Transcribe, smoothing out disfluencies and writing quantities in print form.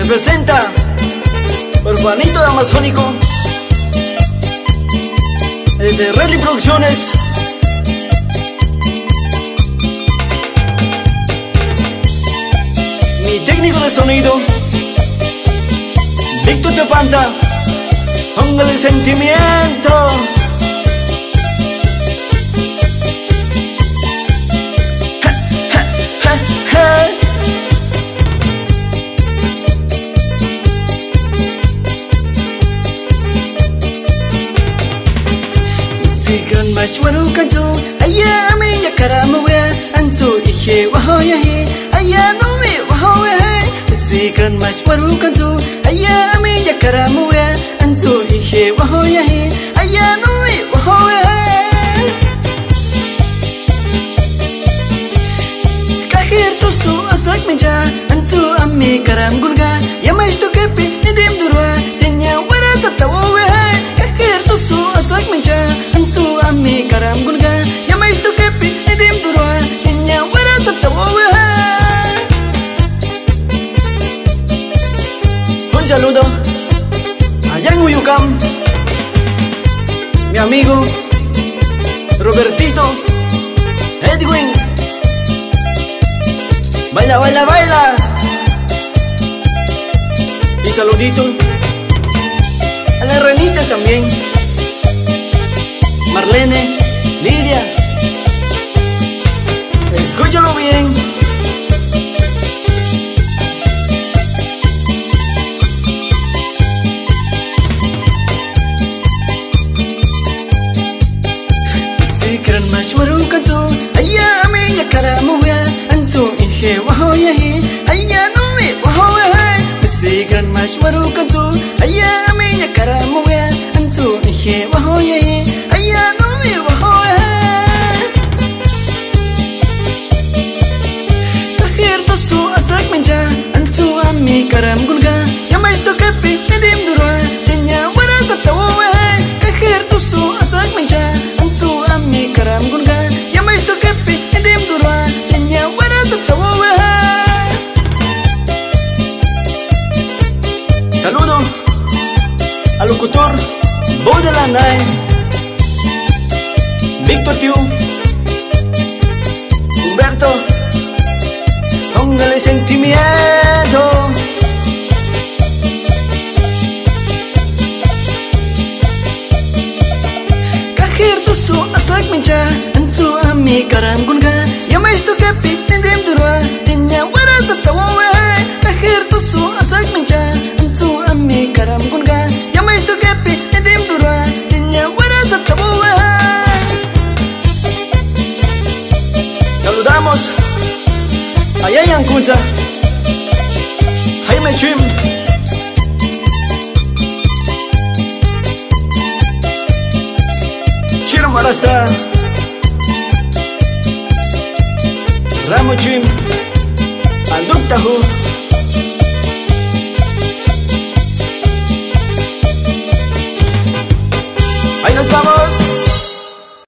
presenta por Juanito de Amazónico, de Redley Producciones. Mi técnico de sonido, Víctor Tepanta. Póngale sentimiento. Sigan mashwaru kantu aya me yakaramuya antu ihe wahoya he aya no me wahoya he. Sigan mashwaru kantu aya me yakaramuya antu ihe wahoya he aya no me wahoya he. Kahir tu su asak meja antu ami karam gulga yamash tu kepi edim durwa denya wara saptawe he. Kahir tu su asak meja ami karam gulga yamash tu kepi edim durwa denya wara saptawe he. Un saludo allá en Uyucam, mi amigo Robertito Edwin. Baila, baila, baila. Y saludito a las renitas también, Marlene, Lidia. Escúchalo bien. Sikran mashwaru kantu aya me yakaramuya antu ihe wahoya he aya no me wahoya he. Sikran mashwaru kantu aya me yakaramuya antu ihe wahoya he aya no me wahoya he. Tahir to su asak menja antu ami karam gulga yamash to kepi edim durwa denya wara saptawe he. Tahir to su asak menja antu ami karam gulga yamash to kepi edim durwa denya wara saptawe he. Saludo al locutor Boy de la Night, Víctor Tiu, Humberto. Póngale sentimiento. Kahir tu su asak menja antu ami karam gulga yamash tu kepi edim durwa denya wara saptawe he. Kahir tu su asak menja antu ami karam gulga yamash tu kepi edim durwa denya wara saptawe he. Saludamos allá en Ancunza, Jaime Chim, Chiro Marasta, Ramo Chim, Anduk Tahu.